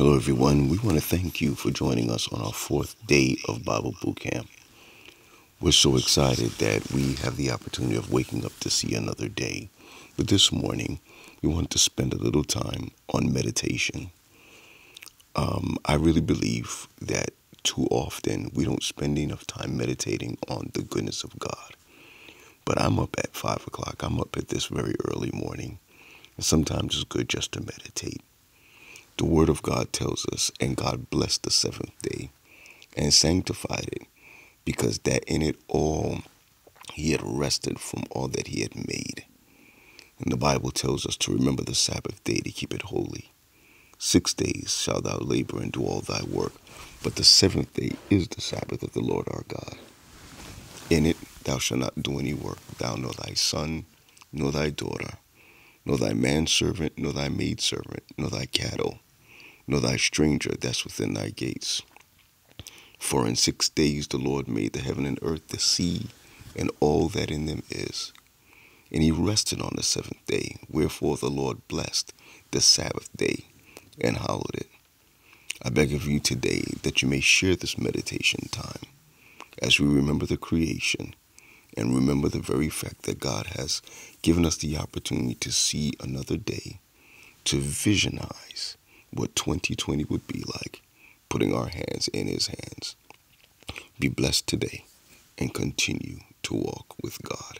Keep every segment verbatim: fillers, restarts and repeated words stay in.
Hello, everyone. We want to thank you for joining us on our fourth day of Biblebootcamp. We're so excited that we have the opportunity of waking up to see another day. But this morning, we want to spend a little time on meditation. Um, I really believe that too often we don't spend enough time meditating on the goodness of God. But I'm up at five o'clock. I'm up at this very early morning. And sometimes it's good just to meditate. The Word of God tells us, and God blessed the seventh day and sanctified it, because that in it all he had rested from all that he had made. And the Bible tells us to remember the Sabbath day to keep it holy. Six days shalt thou labor and do all thy work, but the seventh day is the Sabbath of the Lord our God. In it thou shalt not do any work, thou nor thy son, nor thy daughter, nor thy manservant, nor thy maidservant, nor thy cattle, nor thy stranger that's within thy gates. For in six days the Lord made the heaven and earth, the sea, and all that in them is. And he rested on the seventh day. Wherefore the Lord blessed the Sabbath day and hallowed it. I beg of you today that you may share this meditation time as we remember the creation and remember the very fact that God has given us the opportunity to see another day, to visionize what twenty twenty would be like, putting our hands in his hands. Be blessed today and continue to walk with God.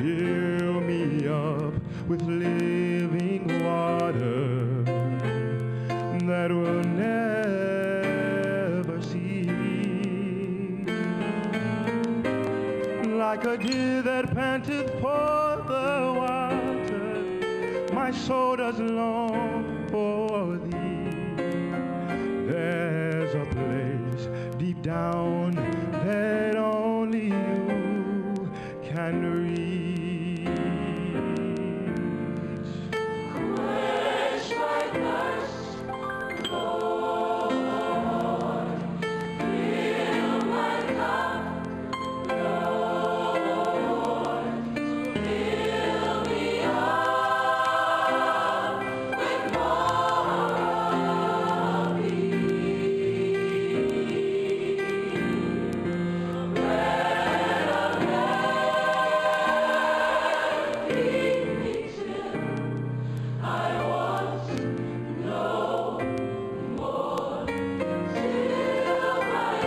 Fill me up with living water that will never cease. Like a deer that panteth for the water, my soul does long for thee. There's a place deep down that only you can reach. Quench my thirst, Lord. Fill my cup, Lord. Fill me up with more of thee. Bread of heaven, feed me till I want no more. Till my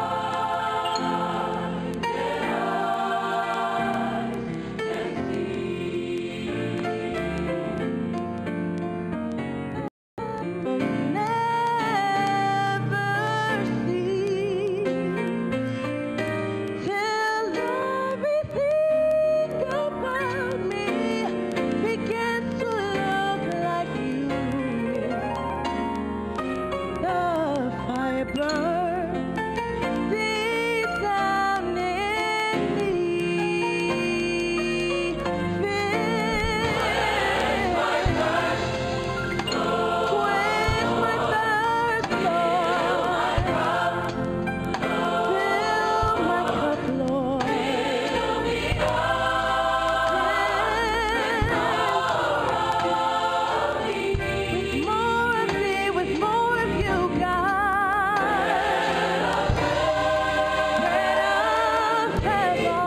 blinded eyes can see. Never cease till everything about me begins to look like you. The fire burns deep down in me. Quench my thirst, Lord. Quench my thirst, Lord. Fill my cup, Lord. Fill me up with more of thee, with more of you, God. Bread of heaven.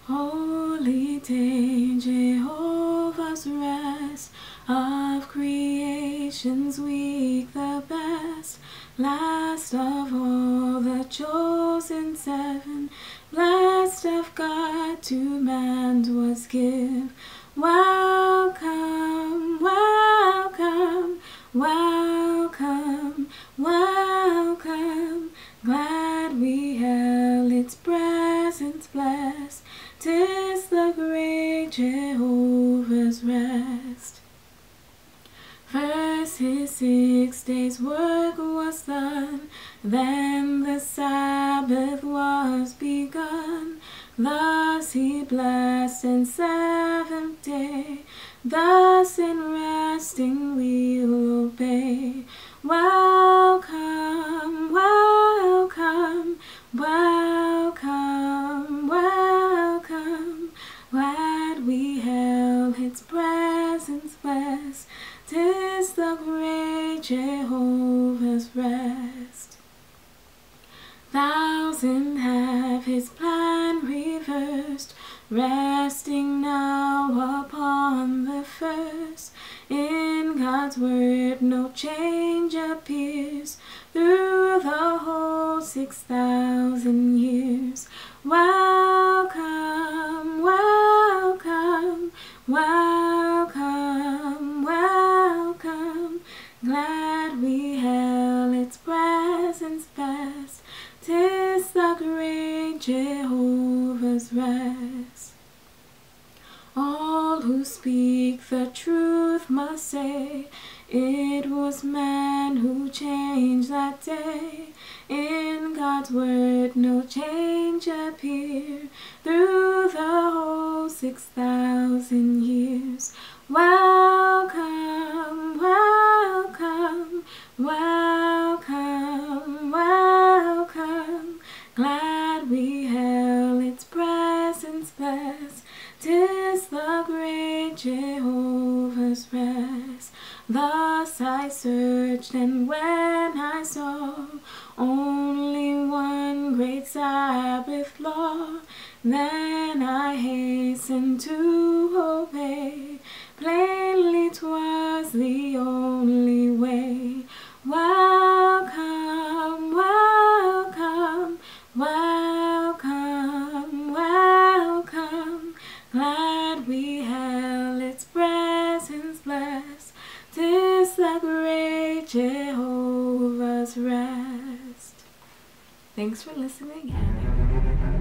Holy day, Jehovah's rest, of creation's week the best, last of all the chosen seven, blessed of God to man was give. Welcome, welcome, welcome, welcome, glad we held its presence blessed, 'tis the great Jehovah's rest. First his six days' work was done, then the Sabbath was begun. Thus he blessed and seventh day, thus in resting we'll obey. Welcome, welcome, welcome, welcome, glad we held its presence blessed, 'tis the great Jehovah's rest. Thousand have his plan reversed, resting now upon the first. In God's word no change appears, through the whole six thousand years. Welcome, welcome, welcome, welcome, glad we held its presence best, 'tis the great Jehovah's rest. All who speak the truth must say, it was man who changed that day. In God's word no change appeared, through the whole six thousand years. Welcome, welcome, welcome, welcome, glad we held its presence blessed, 'tis the great Jehovah's rest. Thus I searched, and when I saw only one great Sabbath law, then I hastened to obey. Plainly 'twas the only way. Welcome, welcome, welcome, welcome, glad we held its presence blessed, 'tis the great Jehovah's rest. Thanks for listening, and